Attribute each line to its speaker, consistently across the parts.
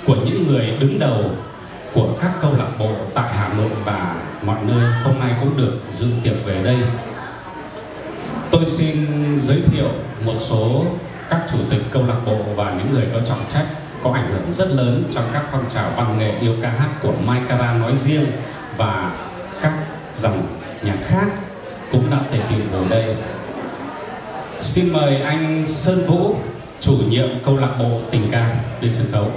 Speaker 1: của những người đứng đầu của các câu lạc bộ tại Hà Nội và mọi nơi hôm nay cũng được dự tiệc về đây. Tôi xin giới thiệu một số các chủ tịch câu lạc bộ và những người có trọng trách có ảnh hưởng rất lớn trong các phong trào văn nghệ yêu ca hát của Mai Cara nói riêng và các dòng nhạc khác cũng đã thể hiện về đây. Xin mời anh Sơn Vũ, chủ nhiệm câu lạc bộ Tình Ca lên sân khấu.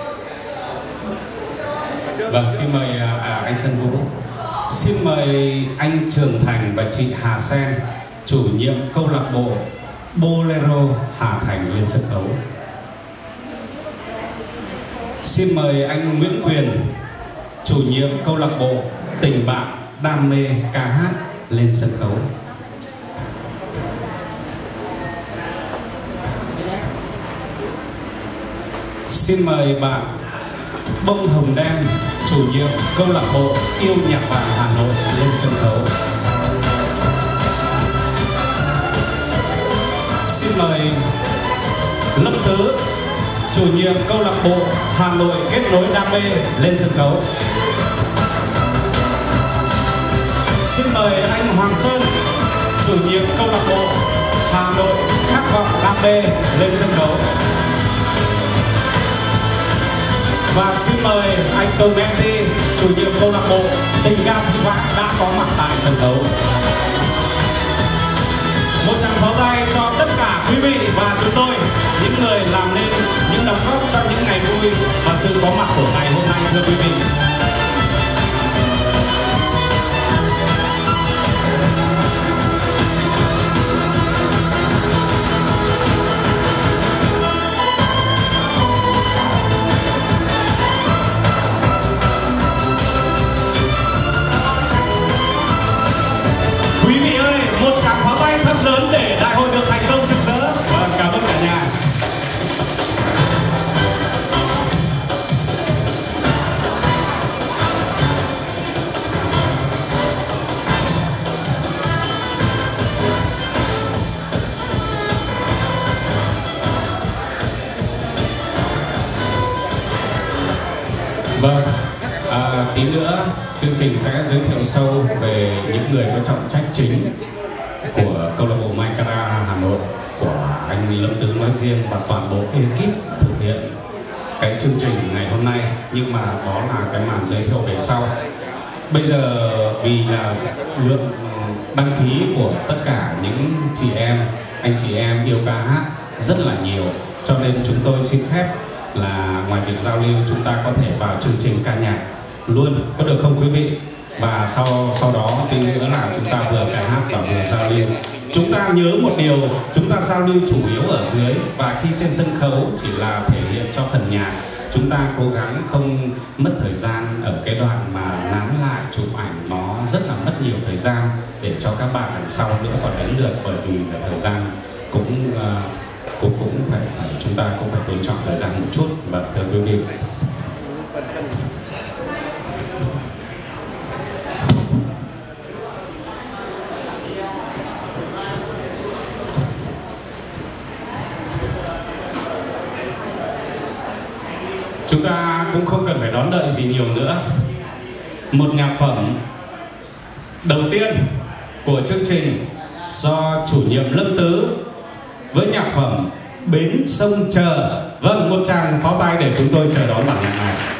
Speaker 1: Vâng, xin mời anh Sơn Vũ. Xin mời anh Trường Thành và chị Hà Sen, chủ nhiệm câu lạc bộ Bolero Hà Thành lên sân khấu. Xin mời anh Nguyễn Quyền, chủ nhiệm câu lạc bộ Tình Bạn Đam Mê Ca Hát lên sân khấu. Xin mời bạn Bông Hồng Đen, chủ nhiệm câu lạc bộ Yêu Nhạc Vàng Hà Nội lên sân khấu. Xin mời Lâm Tứ, chủ nhiệm câu lạc bộ Hà Nội Kết Nối Đam Mê lên sân khấu. Xin mời anh Hoàng Sơn, chủ nhiệm câu lạc bộ Hà Nội Khát Vọng Đam Mê lên sân khấu. Và xin mời anh Tùng Andy, chủ nhiệm câu lạc bộ Tình Ca Sĩ Vãng đã có mặt tại sân khấu. Một tràng pháo tay cho tất cả quý vị và chúng tôi, những người làm nên những đóng góp cho những ngày vui và sự có mặt của ngày hôm nay, thưa quý vị. Quý vị ơi, một tràng pháo tay thật lớn để đại hội được thành công rực rỡ. Vâng, cảm ơn cả nhà. Vâng, tí nữa chương trình sẽ giới thiệu sâu về những người có trọng trách chính của câu lạc bộ Mai Cara Hà Nội, của anh Lâm Tứ nói riêng và toàn bộ ekip thực hiện cái chương trình ngày hôm nay. Nhưng mà đó là cái màn giới thiệu về sau. Bây giờ vì là lượng đăng ký của tất cả những chị em, anh chị em yêu ca hát rất là nhiều, cho nên chúng tôi xin phép là ngoài việc giao lưu chúng ta có thể vào chương trình ca nhạc luôn, có được không quý vị? Và sau đó tí nữa là chúng ta vừa ca hát và vừa giao lưu. Chúng ta nhớ một điều, chúng ta giao lưu chủ yếu ở dưới, và khi trên sân khấu chỉ là thể hiện cho phần nhạc. Chúng ta cố gắng không mất thời gian ở cái đoạn mà nán lại chụp ảnh, nó rất là mất nhiều thời gian để cho các bạn đằng sau nữa còn đến lượt, bởi vì là thời gian cũng phải chúng ta cũng phải tôn trọng thời gian một chút. Vâng, thưa quý vị. Chúng ta cũng không cần phải đón đợi gì nhiều nữa. Một nhạc phẩm đầu tiên của chương trình do chủ nhiệm Lâm Tứ với nhạc phẩm Bến Sông Chờ. Vâng, một tràng pháo tay để chúng tôi chờ đón bản nhạc này.